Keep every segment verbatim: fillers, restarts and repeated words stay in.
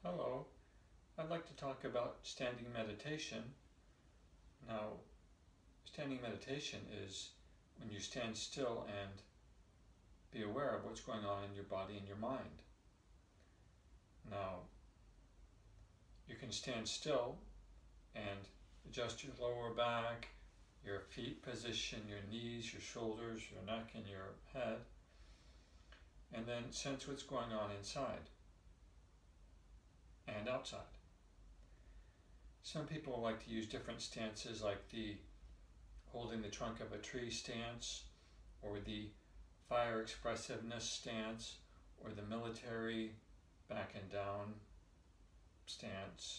Hello, I'd like to talk about standing meditation. Now, standing meditation is when you stand still and be aware of what's going on in your body and your mind. Now, you can stand still and adjust your lower back, your feet position, your knees, your shoulders, your neck, and your head, and then sense what's going on inside and outside. Some people like to use different stances, like the holding the trunk of a tree stance, or the fire expressiveness stance, or the military back and down stance.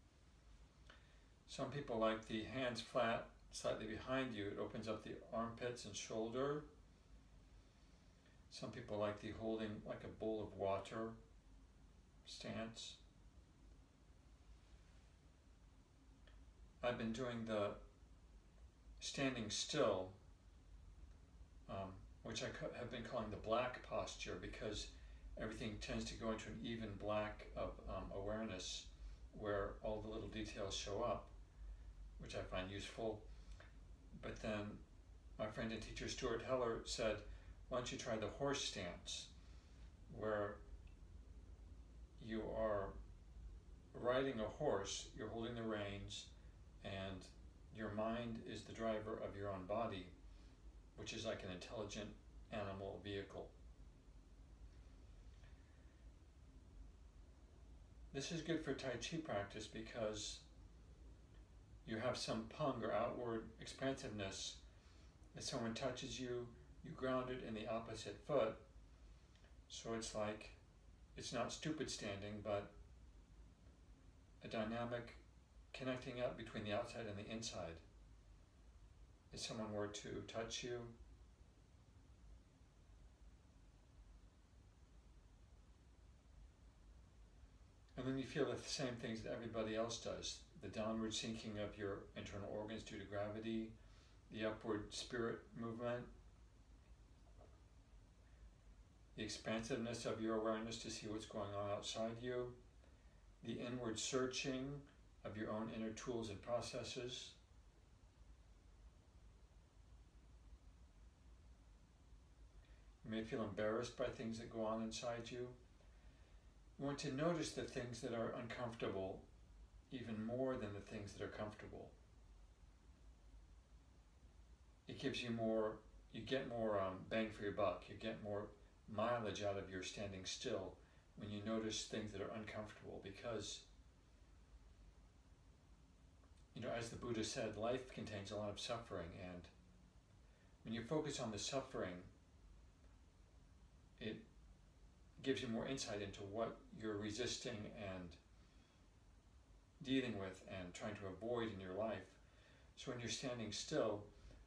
Some people like the hands flat, slightly behind you. It opens up the armpits and shoulder. Some people like the holding like a bowl of water stance. I've been doing the standing still, um, which I have been calling the black posture, because everything tends to go into an even black of um, awareness where all the little details show up, which I find useful. But then my friend and teacher Stuart Heller said, why don't you try the horse stance, where you are riding a horse, you're holding the reins, and your mind is the driver of your own body, which is like an intelligent animal vehicle. This is good for Tai Chi practice because you have some pung or outward expansiveness. If someone touches you, you ground it in the opposite foot. So it's like, it's not stupid standing, but a dynamic connecting up between the outside and the inside. If someone were to touch you, and then you feel the same things that everybody else does. The downward sinking of your internal organs due to gravity, the upward spirit movement, the expansiveness of your awareness to see what's going on outside you, the inward searching of your own inner tools and processes. You may feel embarrassed by things that go on inside you. You want to notice the things that are uncomfortable even more than the things that are comfortable. It gives you more, you get more um, bang for your buck. You get more mileage out of your standing still when you notice things that are uncomfortable, because, you know, as the Buddha said, life contains a lot of suffering, and when you focus on the suffering, it gives you more insight into what you're resisting and dealing with and trying to avoid in your life. So when you're standing still,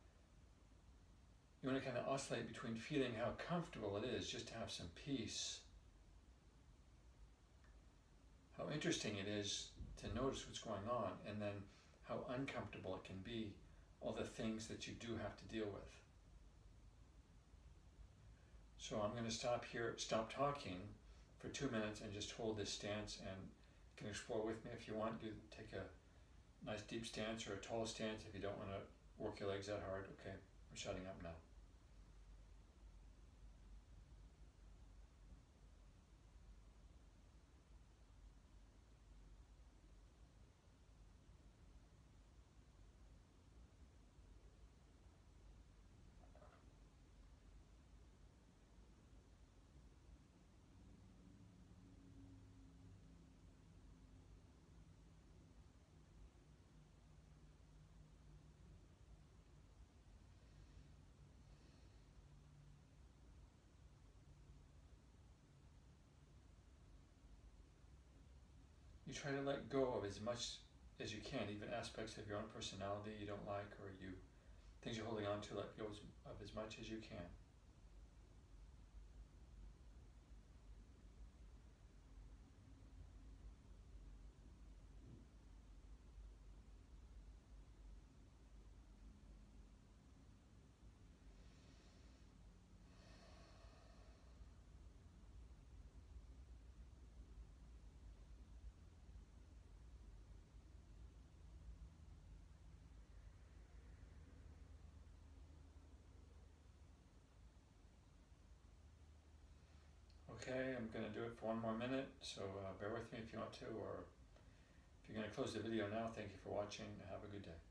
you want to kind of oscillate between feeling how comfortable it is just to have some peace, how interesting it is to notice what's going on, and then how uncomfortable it can be, all the things that you do have to deal with. So I'm going to stop here, stop talking for two minutes and just hold this stance, and you can explore with me if you want. Do take a nice deep stance or a tall stance if you don't want to work your legs that hard. Okay, I'm shutting up now. You try to let go of as much as you can, even aspects of your own personality you don't like, or you things you're holding on to, let go of as much as you can. okay. I'm going to do it for one more minute, so uh, bear with me if you want to, or if you're going to close the video now, thank you for watching. Have a good day.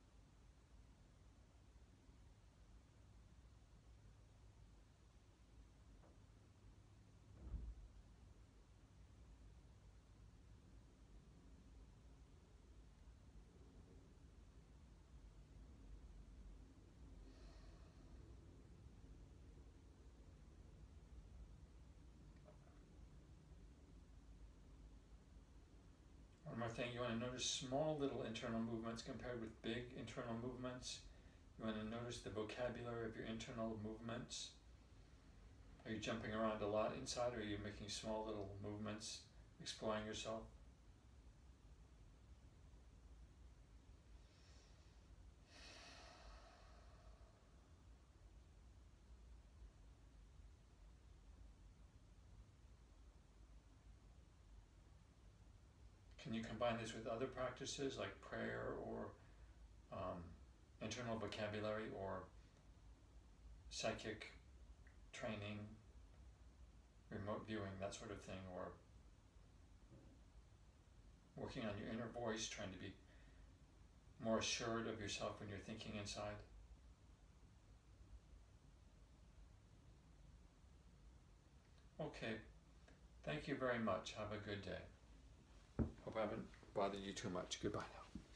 One more thing, you want to notice small little internal movements compared with big internal movements. You want to notice the vocabulary of your internal movements. Are you jumping around a lot inside, or are you making small little movements, exploring yourself? Can you combine this with other practices like prayer or um, internal vocabulary or psychic training, remote viewing, that sort of thing, or working on your inner voice, trying to be more assured of yourself when you're thinking inside? Okay, thank you very much. Have a good day. Hope I haven't bothered you too much. Goodbye now.